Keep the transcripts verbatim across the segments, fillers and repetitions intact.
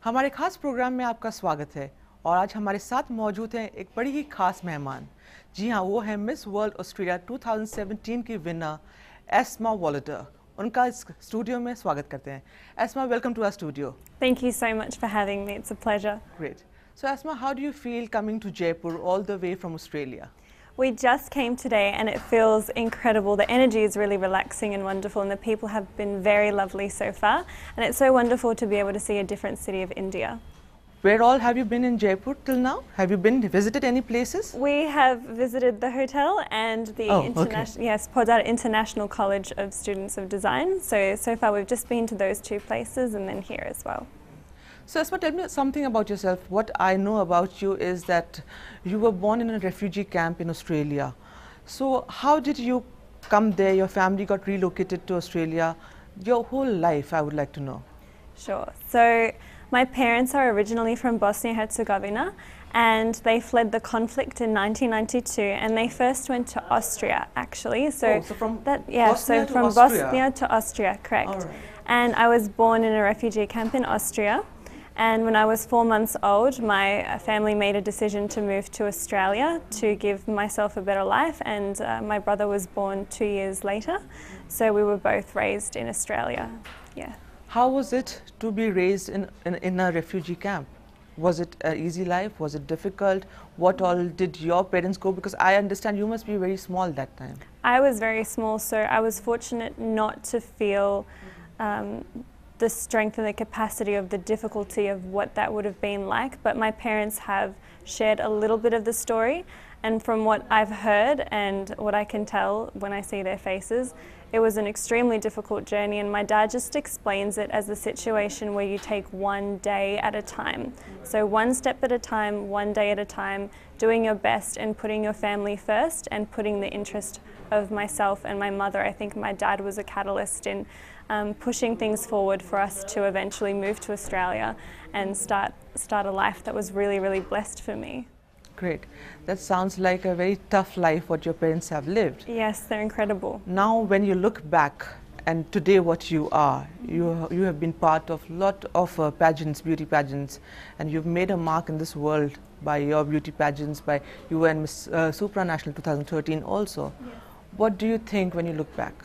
हमारे खास प्रोग्राम में आपका स्वागत है और आज हमारे साथ मौजूद हैं एक बड़ी ही खास मेहमान। जी हाँ, वो है मिस वर्ल्ड ऑस्ट्रेलिया दो हज़ार सत्रह की विनर एस्मा वॉलेटर। उनका इस स्टूडियो में स्वागत करते हैं। Asma, welcome to our studio. Thank you so much for having me. It's a pleasure. Great. So Asma, how do you feel coming to Jaipur all the way from Australia? We just came today and it feels incredible. The energy is really relaxing and wonderful, and the people have been very lovely so far. And it's so wonderful to be able to see a different city of India. Where all have you been in Jaipur till now? Have you been visited any places? We have visited the hotel and the Oh, okay. international, yes, Podar International College of Students of Design. So, so far we've just been to those two places and then here as well. So Asma, tell me something about yourself. What I know about you is that you were born in a refugee camp in Australia. So how did you come there? Your family got relocated to Australia. Your whole life, I would like to know. Sure. So my parents are originally from Bosnia-Herzegovina, and they fled the conflict in nineteen ninety-two, and they first went to Austria actually. So, Oh, so from that yeah, Bosnia so to from Austria. Bosnia to Austria, correct. All right. And I was born in a refugee camp in Austria. And when I was four months old, my family made a decision to move to Australia to give myself a better life, and uh, my brother was born two years later. So we were both raised in Australia. Yeah. How was it to be raised in, in, in a refugee camp? Was it an easy life? Was it difficult? What all did your parents go? Because I understand you must be very small that time. I was very small, so I was fortunate not to feel um, the strength and the capacity of the difficulty of what that would have been like, but my parents have shared a little bit of the story, and from what I've heard and what I can tell when I see their faces, it was an extremely difficult journey, and my dad just explains it as a situation where you take one day at a time. So one step at a time, one day at a time, doing your best and putting your family first and putting the interest of myself and my mother. I think my dad was a catalyst in um, pushing things forward for us to eventually move to Australia and start, start a life that was really, really blessed for me. Great. That sounds like a very tough life what your parents have lived. Yes, they're incredible. Now when you look back and today what you are, you, you have been part of a lot of uh, pageants, beauty pageants, and you've made a mark in this world by your beauty pageants, by you were in Miss uh, Supranational two thousand thirteen also. Yes. What do you think when you look back?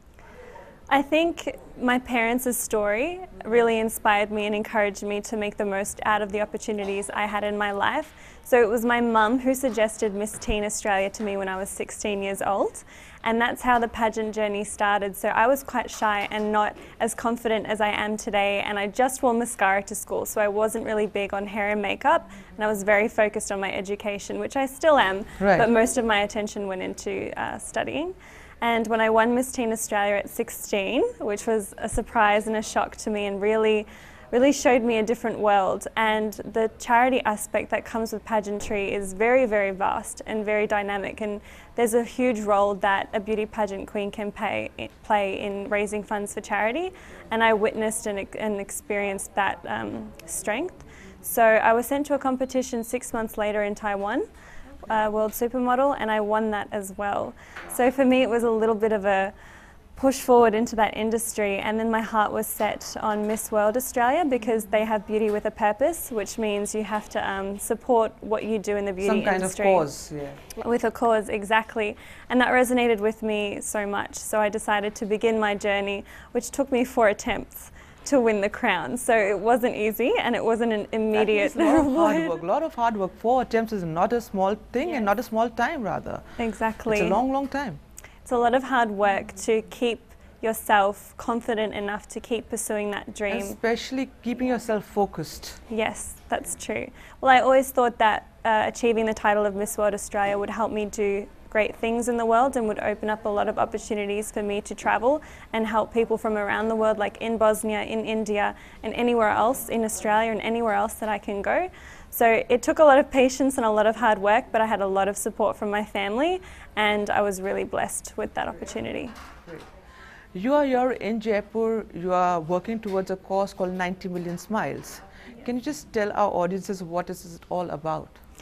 I think my parents' story really inspired me and encouraged me to make the most out of the opportunities I had in my life. So it was my mum who suggested Miss Teen Australia to me when I was sixteen years old, and that's how the pageant journey started. So I was quite shy and not as confident as I am today, and I just wore mascara to school, so I wasn't really big on hair and makeup, and I was very focused on my education, which I still am, right. But most of my attention went into uh, studying. And when I won Miss Teen Australia at sixteen, which was a surprise and a shock to me and really, really showed me a different world. And the charity aspect that comes with pageantry is very, very vast and very dynamic. And there's a huge role that a beauty pageant queen can pay, play in raising funds for charity. And I witnessed and, and experienced that um, strength. So I was sent to a competition six months later in Taiwan. Uh, World Supermodel, and I won that as well. So for me it was a little bit of a push forward into that industry, and then my heart was set on Miss World Australia because they have beauty with a purpose, which means you have to um, support what you do in the beauty Some kind industry. of cause, yeah. With a cause, exactly. And that resonated with me so much, so I decided to begin my journey, which took me four attempts to win the crown. So it wasn't easy and it wasn't an immediate That means a lot of hard work. A lot of hard work. Four attempts is not a small thing, yes. And not a small time rather. Exactly. It's a long, long time. It's a lot of hard work to keep yourself confident enough to keep pursuing that dream. Especially keeping yourself focused. Yes, that's true. Well, I always thought that uh, achieving the title of Miss World Australia would help me do great things in the world and would open up a lot of opportunities for me to travel and help people from around the world, like in Bosnia, in India, and anywhere else in Australia and anywhere else that I can go. So it took a lot of patience and a lot of hard work, but I had a lot of support from my family, and I was really blessed with that opportunity. Great. You are here in Jaipur, you are working towards a cause called ninety million Smiles. Can you just tell our audiences what is it all about?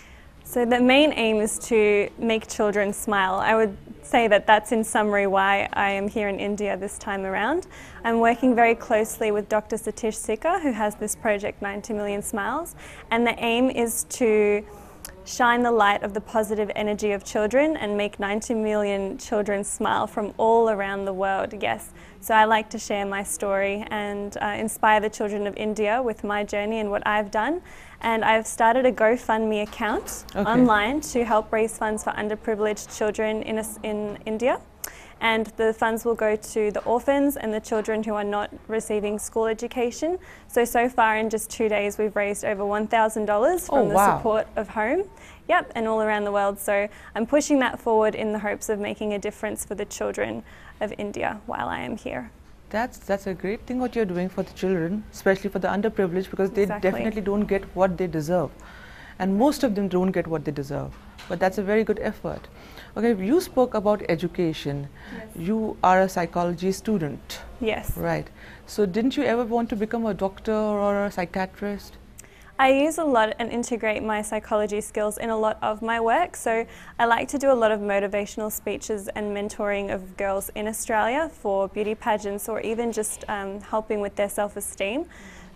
So the main aim is to make children smile. I would say that that's in summary why I am here in India this time around. I'm working very closely with Doctor Satish Sikka, who has this project ninety million Smiles, and the aim is to shine the light of the positive energy of children and make ninety million children smile from all around the world, yes. So I like to share my story and uh, inspire the children of India with my journey and what I've done. And I've started a GoFundMe account okay. online to help raise funds for underprivileged children in, a, in India. And the funds will go to the orphans and the children who are not receiving school education. So, so far in just two days we've raised over one thousand dollars from oh, the wow. support of Home. Yep, and all around the world. So I'm pushing that forward in the hopes of making a difference for the children of India while I am here. That's, that's a great thing what you're doing for the children, especially for the underprivileged, because they Exactly. definitely don't get what they deserve. And most of them don't get what they deserve. But that's a very good effort. Okay, you spoke about education. Yes. You are a psychology student. Yes. Right. So didn't you ever want to become a doctor or a psychiatrist? I use a lot and integrate my psychology skills in a lot of my work. So I like to do a lot of motivational speeches and mentoring of girls in Australia for beauty pageants, or even just um, helping with their self-esteem.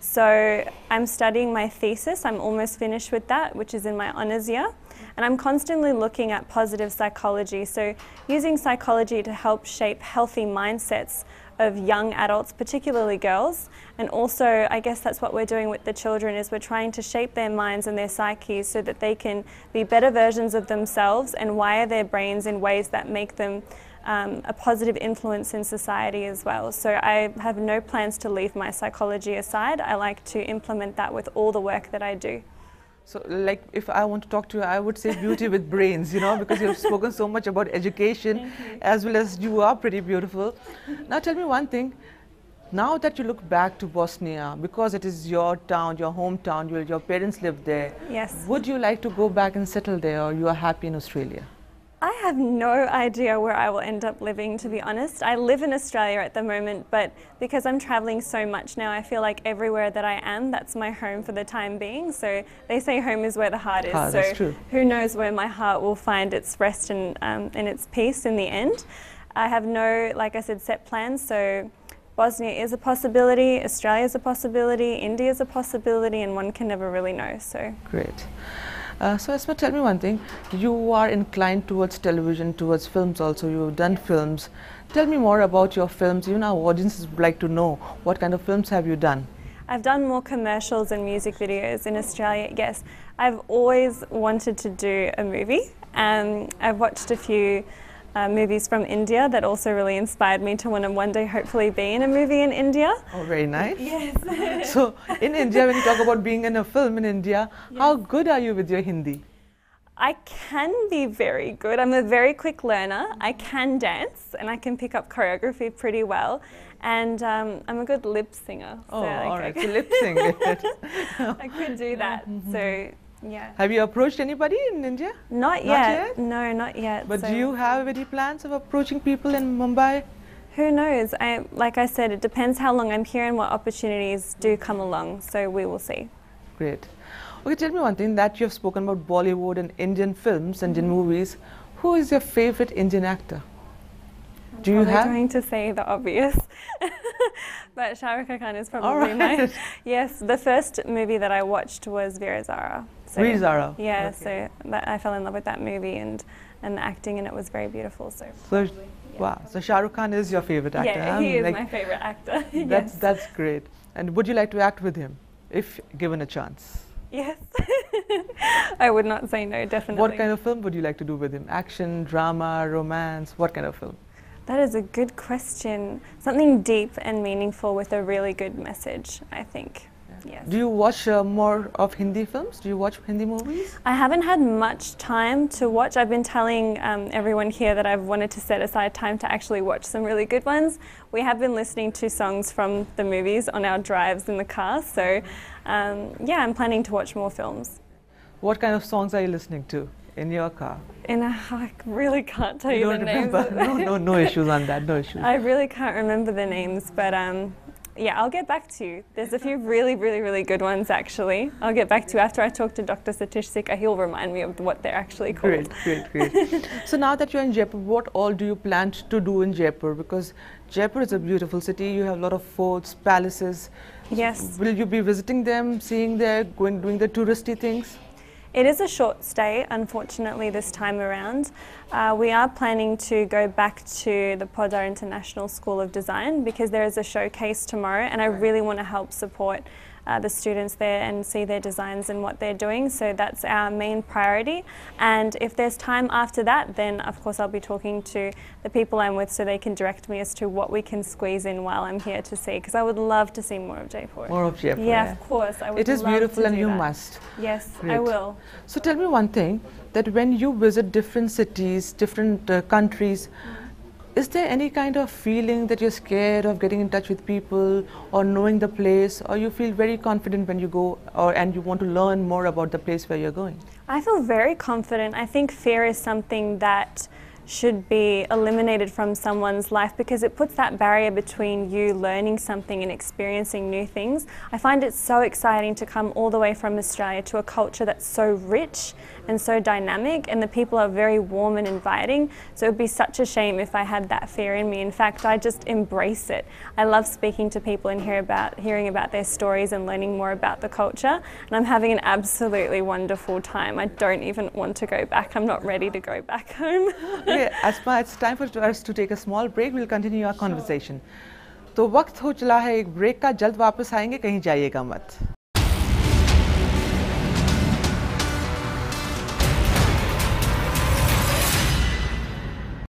So I'm studying my thesis. I'm almost finished with that, which is in my honours year. And I'm constantly looking at positive psychology. So using psychology to help shape healthy mindsets of young adults, particularly girls. And also, I guess that's what we're doing with the children, is we're trying to shape their minds and their psyches so that they can be better versions of themselves and wire their brains in ways that make them um, a positive influence in society as well. So I have no plans to leave my psychology aside. I like to implement that with all the work that I do. So, like, if I want to talk to you, I would say beauty with brains, you know, because you've spoken so much about education, as well as you are pretty beautiful. Now, tell me one thing. Now that you look back to Bosnia, because it is your town, your hometown, your, your parents live there, yes. Would you like to go back and settle there, or you are happy in Australia? I have no idea where I will end up living, to be honest. I live in Australia at the moment, but because I'm travelling so much now, I feel like everywhere that I am, that's my home for the time being. So they say home is where the heart is. Ah, so that's true. Who knows where my heart will find its rest and, um, and its peace in the end. I have no, like I said, set plans. So Bosnia is a possibility, Australia is a possibility, India is a possibility, and one can never really know. So great. Uh, so Esma, tell me one thing. You are inclined towards television, towards films also. You've done films. Tell me more about your films. Even our audiences would like to know what kind of films have you done. I've done more commercials and music videos in Australia, yes. I've always wanted to do a movie. Um, I've watched a few Uh, movies from India that also really inspired me to want to one day hopefully be in a movie in India. Oh, very nice. Yes. So in India, when you talk about being in a film in India, yes. How good are you with your Hindi? I can be very good. I'm a very quick learner. I can dance and I can pick up choreography pretty well. And um, I'm a good lip singer. Oh, so all like right. I, So lip sing it. I could do that. Mm-hmm. So. Yeah. Have you approached anybody in India? Not, not yet. yet. No, not yet. But so. do you have any plans of approaching people in Mumbai? Who knows? I, like I said, it depends how long I'm here and what opportunities do come along. So we will see. Great. Okay, tell me one thing. That you have spoken about Bollywood and Indian films, Indian mm-hmm. movies. Who is your favorite Indian actor? I'm do you have? I'm going to say the obvious, but Shah Rukh Khan is probably right. my. Yes, the first movie that I watched was Veer Zara. So, Veer Zara. Yeah, okay. so that, I fell in love with that movie and and the acting, and it was very beautiful. So. so yeah. Wow. So Shah Rukh Khan is your favorite actor. Yeah, he um, is like, my favorite actor. That's yes. that's great. And would you like to act with him, if given a chance? Yes. I would not say no, definitely. What kind of film would you like to do with him? Action, drama, romance? What kind of film? That is a good question. Something deep and meaningful with a really good message, I think. Yeah. Yes. Do you watch uh, more of Hindi films? Do you watch Hindi movies? I haven't had much time to watch. I've been telling um, everyone here that I've wanted to set aside time to actually watch some really good ones. We have been listening to songs from the movies on our drives in the car, so um, yeah, I'm planning to watch more films. What kind of songs are you listening to in your car? In a, I really can't tell you, you the don't names. Remember? no, no, no issues on that, no issues. I really can't remember the names, but um, Yeah, I'll get back to you. There's a few really, really, really good ones actually. I'll get back to you after I talk to Doctor Satish Sikka. He'll remind me of what they're actually called. Great, great, great. So now that you're in Jaipur, what all do you plan to do in Jaipur? Because Jaipur is a beautiful city. You have a lot of forts, palaces. Yes. Will you be visiting them, seeing there, going, doing the touristy things? It is a short stay, unfortunately, this time around. Uh, we are planning to go back to the Podar International School of Design because there is a showcase tomorrow, and I really want to help support uh, the students there and see their designs and what they're doing. So that's our main priority. And if there's time after that, then of course I'll be talking to the people I'm with so they can direct me as to what we can squeeze in while I'm here to see, because I would love to see more of Jaipur. More of Jaipur. Yeah, yeah. of course. I would It is love beautiful to and do you that. must. Yes, Great. I will. So tell me one thing, that when you visit different cities, different uh, countries, is there any kind of feeling that you're scared of getting in touch with people or knowing the place, or you feel very confident when you go, or and you want to learn more about the place where you're going? I feel very confident. I think fear is something that should be eliminated from someone's life because it puts that barrier between you learning something and experiencing new things. I find it so exciting to come all the way from Australia to a culture that's so rich and so dynamic, and the people are very warm and inviting. So it would be such a shame if I had that fear in me. In fact, I just embrace it. I love speaking to people and hear about, hearing about their stories and learning more about the culture, and I'm having an absolutely wonderful time. I don't even want to go back. I'm not ready to go back home. Okay, as far it's time for us to take a small break, we'll continue our conversation. तो वक्त हो चला है एक break का, जल्द वापस आएंगे, कहीं जाइएगा मत.